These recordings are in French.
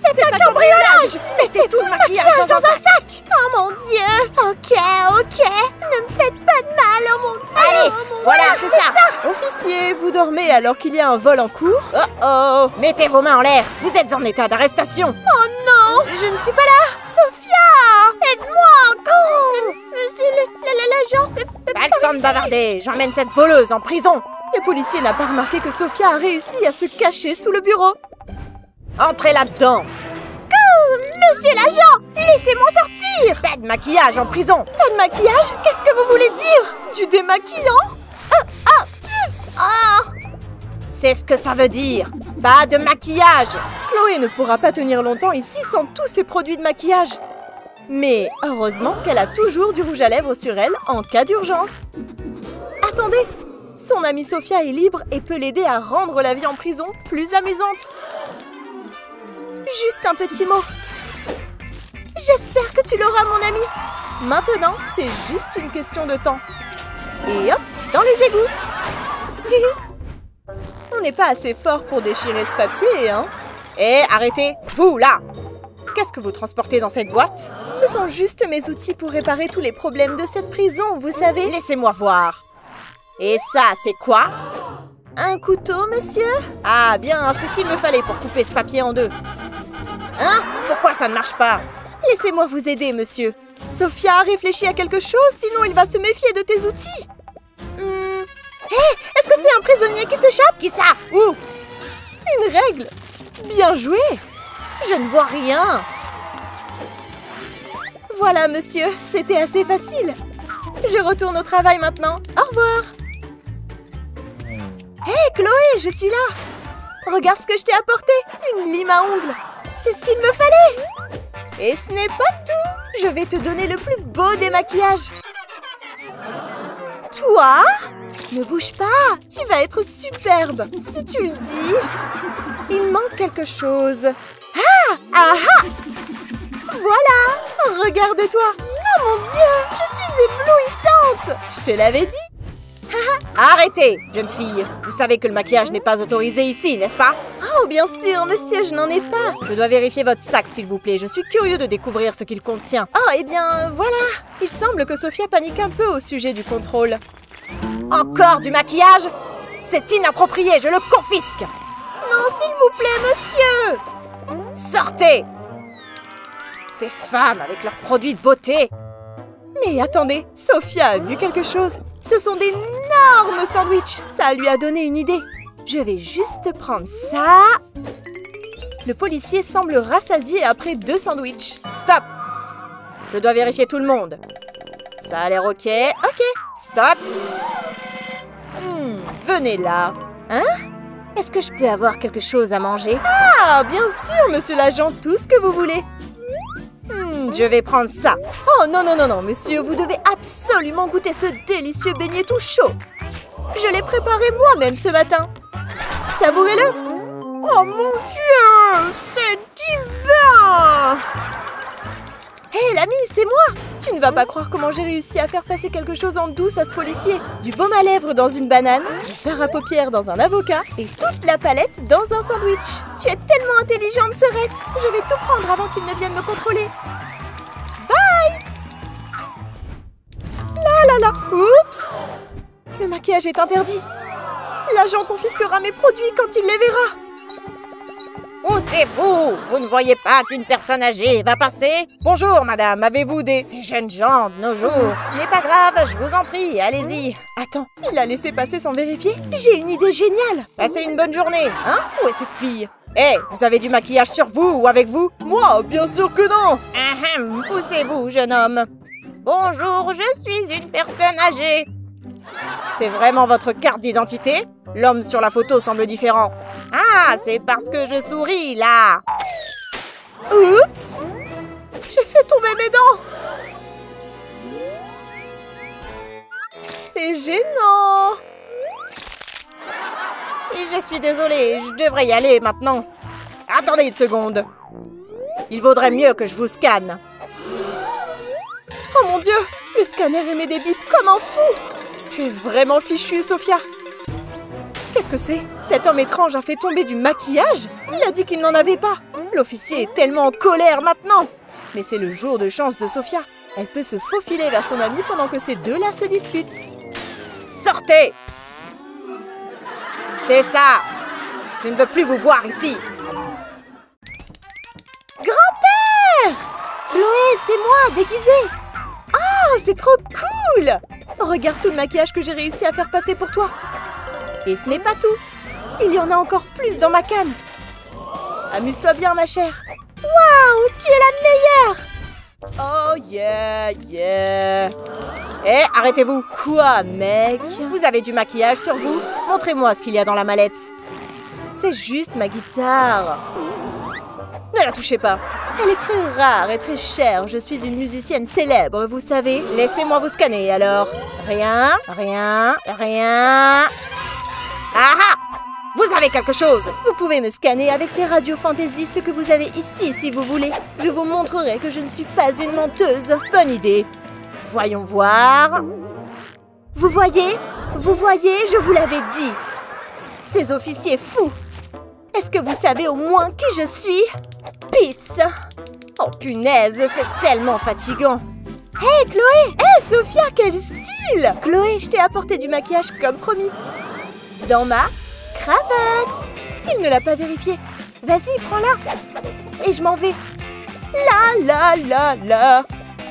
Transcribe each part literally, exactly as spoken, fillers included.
C'est un cambriolage! Mettez tout le maquillage dans un sac! Oh mon Dieu! Ok, ok! Ne me faites pas de mal, oh mon Dieu! Allez, oh mon voilà, Dieu, c'est ça. Officier, vous dormez alors qu'il y a un vol en cours? Oh oh! Mettez vos mains en l'air! Vous êtes en état d'arrestation! Oh non! Je ne suis pas là! Sophia! Aide-moi encore! Je suis l'agent... Pas le temps de bavarder! J'emmène cette voleuse en prison! Le policier n'a pas remarqué que Sophia a réussi à se cacher sous le bureau. Entrez là-dedans! Monsieur l'agent! Laissez-moi sortir! Pas de maquillage en prison! Pas de maquillage? Qu'est-ce que vous voulez dire? Du démaquillant? Ah! Ah! Ah! C'est ce que ça veut dire! Pas de maquillage! Chloé ne pourra pas tenir longtemps ici sans tous ses produits de maquillage. Mais heureusement qu'elle a toujours du rouge à lèvres sur elle en cas d'urgence. Attendez! Son amie Sophia est libre et peut l'aider à rendre la vie en prison plus amusante. Juste un petit mot. J'espère que tu l'auras, mon ami. Maintenant, c'est juste une question de temps. Et hop, dans les égouts. On n'est pas assez fort pour déchirer ce papier, hein? Eh, arrêtez! Vous, là! Qu'est-ce que vous transportez dans cette boîte? Ce sont juste mes outils pour réparer tous les problèmes de cette prison, vous savez. Laissez-moi voir. Et ça, c'est quoi? Un couteau, monsieur? Ah, bien, c'est ce qu'il me fallait pour couper ce papier en deux. Hein? Pourquoi ça ne marche pas? Laissez-moi vous aider, monsieur. Sophia a réfléchi à quelque chose, sinon il va se méfier de tes outils. Hmm. Hé, hey, est-ce que c'est un prisonnier qui s'échappe? Qui ça? Où? Une règle. Bien joué. Je ne vois rien. Voilà, monsieur, c'était assez facile. Je retourne au travail maintenant. Au revoir. Hé, hey, Chloé, je suis là. Regarde ce que je t'ai apporté. Une lime à ongles. C'est ce qu'il me fallait. Et ce n'est pas tout. Je vais te donner le plus beau des maquillages. Toi? Ne bouge pas. Tu vas être superbe. Si tu le dis. Il manque quelque chose. Ah! Ah ah! Voilà! Regarde-toi. Oh mon Dieu! Je suis éblouissante. Je te l'avais dit. Arrêtez, jeune fille. Vous savez que le maquillage n'est pas autorisé ici, n'est-ce pas? Oh, bien sûr, monsieur, je n'en ai pas. Je dois vérifier votre sac, s'il vous plaît. Je suis curieux de découvrir ce qu'il contient. Oh, eh bien, voilà. Il semble que Sophia panique un peu au sujet du contrôle. Encore du maquillage? C'est inapproprié, je le confisque. Non, s'il vous plaît, monsieur. Sortez! Ces femmes avec leurs produits de beauté. Mais attendez, Sophia a vu quelque chose. Ce sont d'énormes sandwichs. Ça lui a donné une idée. Je vais juste prendre ça. Le policier semble rassasié après deux sandwichs. Stop! Je dois vérifier tout le monde. Ça a l'air ok. Ok, stop! Hmm, venez là. Hein? Est-ce que je peux avoir quelque chose à manger? Ah, bien sûr, monsieur l'agent, tout ce que vous voulez. Hmm, je vais prendre ça. Oh non, non, non, non, monsieur, vous devez absolument goûter ce délicieux beignet tout chaud. Je l'ai préparé moi-même ce matin. Savourez-le. Oh mon Dieu, c'est divin! Hé, hey, l'ami, c'est moi! Tu ne vas pas croire comment j'ai réussi à faire passer quelque chose en douce à ce policier. Du baume à lèvres dans une banane, du fard à paupières dans un avocat et toute la palette dans un sandwich. Tu es tellement intelligente, Serette. Je vais tout prendre avant qu'il ne vienne me contrôler. Bye! Là, là, là! Oups! Le maquillage est interdit. L'agent confisquera mes produits quand il les verra. Où c'est vous? Vous ne voyez pas qu'une personne âgée va passer? Bonjour, madame, avez-vous des... Ces jeunes gens de nos jours. Ce n'est pas grave, je vous en prie, allez-y. Attends, il a laissé passer sans vérifier? J'ai une idée géniale. Passez une bonne journée, hein? Où est cette fille? Hé, hey, vous avez du maquillage sur vous ou avec vous? Moi, bien sûr que non. Ahem, où c'est vous, jeune homme? Bonjour, je suis une personne âgée. C'est vraiment votre carte d'identité? L'homme sur la photo semble différent. Ah, c'est parce que je souris, là. Oups! J'ai fait tomber mes dents. C'est gênant. Et je suis désolée, je devrais y aller maintenant. Attendez une seconde. Il vaudrait mieux que je vous scanne. Oh mon Dieu! Le scanner émet des bips comme un fou. Tu es vraiment fichue, Sophia. Qu'est-ce que c'est? Cet homme étrange a fait tomber du maquillage? Il a dit qu'il n'en avait pas. L'officier est tellement en colère maintenant. Mais c'est le jour de chance de Sophia. Elle peut se faufiler vers son amie pendant que ces deux-là se disputent. Sortez! C'est ça! Je ne veux plus vous voir ici! Grand-père! Chloé, c'est moi, déguisée! Oh, c'est trop cool! Regarde tout le maquillage que j'ai réussi à faire passer pour toi. Et ce n'est pas tout. Il y en a encore plus dans ma canne. Amuse-toi bien, ma chère. Waouh, tu es la meilleure! Oh yeah, yeah. Eh, arrêtez-vous! Quoi, mec? Vous avez du maquillage sur vous? Montrez-moi ce qu'il y a dans la mallette. C'est juste ma guitare. Ne la touchez pas. Elle est très rare et très chère. Je suis une musicienne célèbre, vous savez. Laissez-moi vous scanner, alors. Rien, rien, rien. Ah ah! Vous avez quelque chose! Vous pouvez me scanner avec ces radios fantaisistes que vous avez ici, si vous voulez. Je vous montrerai que je ne suis pas une menteuse. Bonne idée. Voyons voir. Vous voyez? Vous voyez? Je vous l'avais dit. Ces officiers fous. Est-ce que vous savez au moins qui je suis? Peace. Oh punaise, c'est tellement fatigant. Hé, hey, Chloé! Hé, hey, Sophia, quel style! Chloé, je t'ai apporté du maquillage comme promis. Dans ma cravate. Il ne l'a pas vérifié. Vas-y, prends-la. Et je m'en vais. La la la la.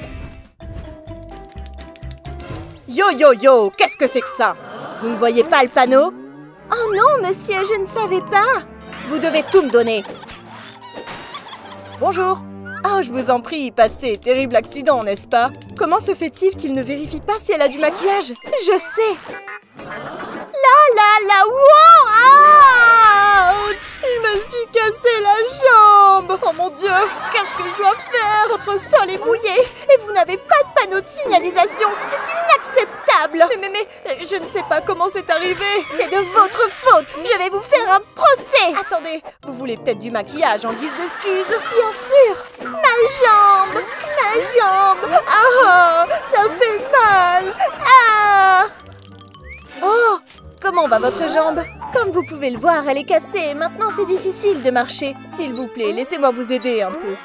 Yo yo yo, qu'est-ce que c'est que ça? Vous ne voyez pas le panneau? Oh non, monsieur, je ne savais pas. Vous devez tout me donner. Bonjour. Oh, je vous en prie, passez. Terrible accident, n'est-ce pas? Comment se fait-il qu'il ne vérifie pas si elle a du maquillage? Je sais. La la la, wow! Ouch! Je me suis cassé la jambe. Oh mon Dieu, qu'est-ce que je dois faire? Votre sol est mouillé et vous n'avez pas de panneau de signalisation. C'est inacceptable. Mais, mais, mais, je ne sais pas comment c'est arrivé. C'est de votre faute. Je vais vous faire un procès. Attendez, vous voulez peut-être du maquillage en guise d'excuse? Bien sûr. Ma jambe, ma jambe. Ah, ça fait mal. Ah. Oh, comment va votre jambe? Comme vous pouvez le voir, elle est cassée et maintenant c'est difficile de marcher. S'il vous plaît, laissez-moi vous aider un peu.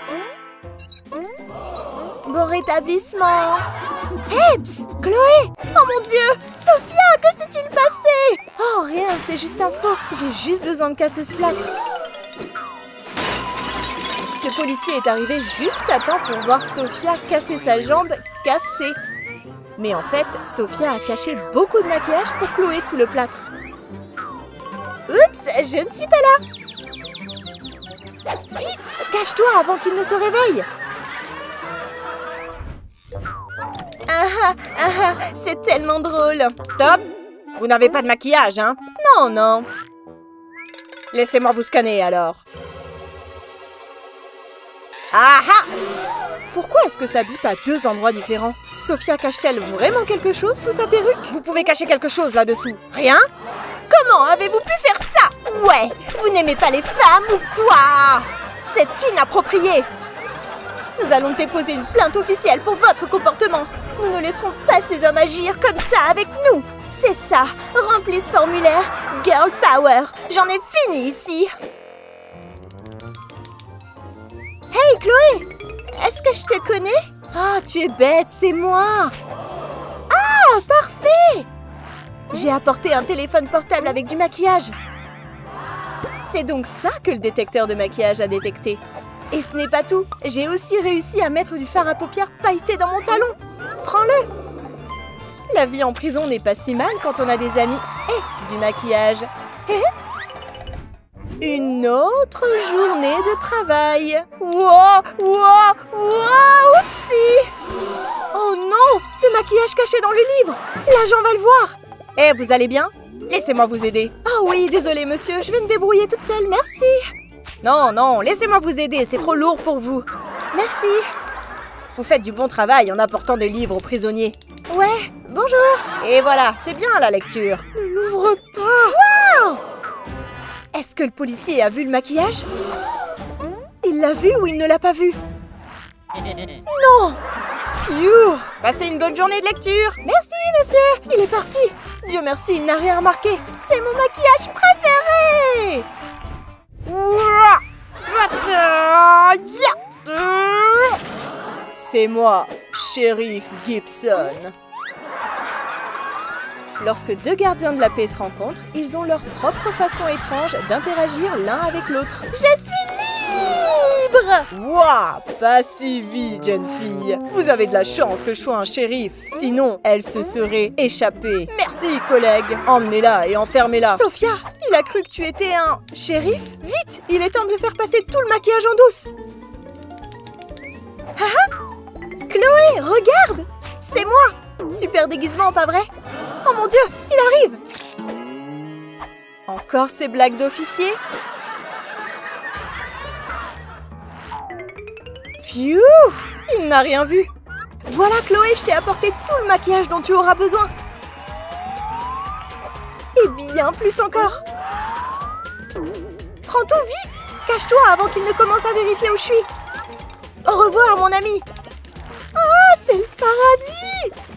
Bon rétablissement. Eps, Chloé! Oh mon Dieu! Sophia, que s'est-il passé? Oh, rien, c'est juste un faux. J'ai juste besoin de casser ce plâtre. Le policier est arrivé juste à temps pour voir Sophia casser sa jambe cassée. Mais en fait, Sophia a caché beaucoup de maquillage pour Chloé sous le plâtre. Oups, je ne suis pas là. Vite, cache-toi avant qu'il ne se réveille. Ah ah, ah ah, c'est tellement drôle. Stop! Vous n'avez pas de maquillage, hein? Non, non. Laissez-moi vous scanner, alors. Ah ah! Pourquoi est-ce que ça bip à deux endroits différents? Sophia cache-t-elle vraiment quelque chose sous sa perruque? Vous pouvez cacher quelque chose là-dessous. Rien? Comment avez-vous pu faire ça? Ouais, vous n'aimez pas les femmes ou quoi? C'est inapproprié. Nous allons déposer une plainte officielle pour votre comportement. Nous ne laisserons pas ces hommes agir comme ça avec nous. C'est ça, remplis ce formulaire. Girl Power, j'en ai fini ici. Hey Chloé! Est-ce que je te connais? Ah, tu es bête, c'est moi! Ah, parfait! J'ai apporté un téléphone portable avec du maquillage. C'est donc ça que le détecteur de maquillage a détecté. Et ce n'est pas tout. J'ai aussi réussi à mettre du fard à paupières pailleté dans mon talon. Prends-le! La vie en prison n'est pas si mal quand on a des amis et du maquillage. Une autre journée de travail. Wow, wow, wow, oupsie! Oh non, le maquillage caché dans le livre. L'agent va le voir. Eh, vous allez bien? Laissez-moi vous aider. Ah oui, désolé monsieur, je vais me débrouiller toute seule, merci. Non, non, laissez-moi vous aider, c'est trop lourd pour vous. Merci. Vous faites du bon travail en apportant des livres aux prisonniers. Ouais, bonjour. Et voilà, c'est bien la lecture. Ne l'ouvre pas. Waouh! Est-ce que le policier a vu le maquillage? Il l'a vu ou il ne l'a pas vu? Non! Phew! Passez une bonne journée de lecture. Merci, monsieur. Il est parti. Dieu merci, il n'a rien remarqué. C'est mon maquillage préféré. Ouah! C'est moi, Shérif Gibson. Lorsque deux gardiens de la paix se rencontrent, ils ont leur propre façon étrange d'interagir l'un avec l'autre. Je suis libre! Wouah! Pas si vite, jeune fille. Vous avez de la chance que je sois un shérif. Sinon, elle se serait échappée. Merci, collègue. Emmenez-la et enfermez-la. Sophia, il a cru que tu étais un shérif. Vite, il est temps de faire passer tout le maquillage en douce. Ah ah! Chloé, regarde! C'est moi! Super déguisement, pas vrai? Oh mon Dieu, il arrive! Encore ces blagues d'officier? Pfiou! Il n'a rien vu. Voilà, Chloé, je t'ai apporté tout le maquillage dont tu auras besoin. Et bien plus encore. Prends tout vite! Cache-toi avant qu'il ne commence à vérifier où je suis. Au revoir, mon ami. Ah, c'est le paradis!